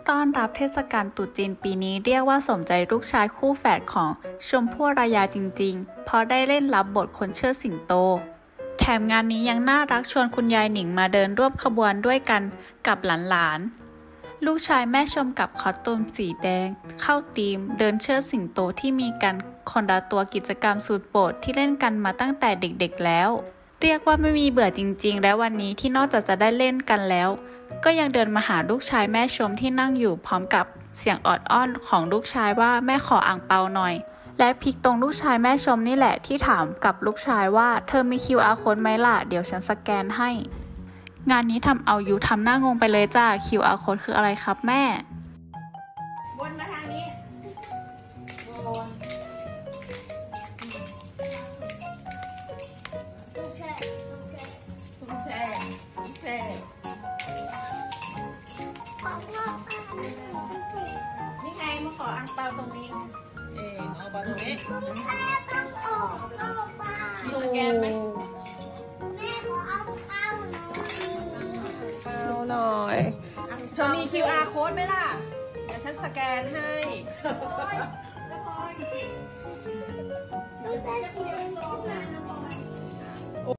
ต้อนรับเทศกาลตรุษจีนปีนี้เรียกว่าสมใจลูกชายคู่แฝดของชมพู่อารยาจริงๆ เพราะได้เล่นรับบทคนเชิดสิงโต แถมงานนี้ยังน่ารักชวนคุณยายหนิงมาเดินร่วมขบวนด้วยกันกับหลานๆ ลูกชายแม่ชมกับคอสตูมสีแดงเข้าธีมเดินเชิดสิงโตที่มีกันคนละตัวกิจกรรมสุดโปรดที่เล่นกันมาตั้งแต่เด็กๆแล้วเรียกว่าไม่มีเบื่อจริงๆและวันนี้ที่นอกจากจะได้เล่นกันแล้วก็ยังเดินมาหาลูกชายแม่ชมที่นั่งอยู่พร้อมกับเสียงออดอ้อนของลูกชายว่าแม่ขออ่างเปาหน่อยและพลิกตรงลูกชายแม่ชมนี่แหละที่ถามกับลูกชายว่าเธอมี QR code ไหมล่ะเดี๋ยวฉันสแกนให้งานนี้ทำเอายูทำหน้างงไปเลยจ้า QR code คืออะไรครับแม่วนมาทางนี้วนโอเคนี่ไงมาขออังเปาตรงนี้เอาเปาตรงนี้มีสแกนไหมแม่ขอเอาเปาหน่อยเธอมี QR code ไหมล่ะเดี๋ยวฉันสแกนให้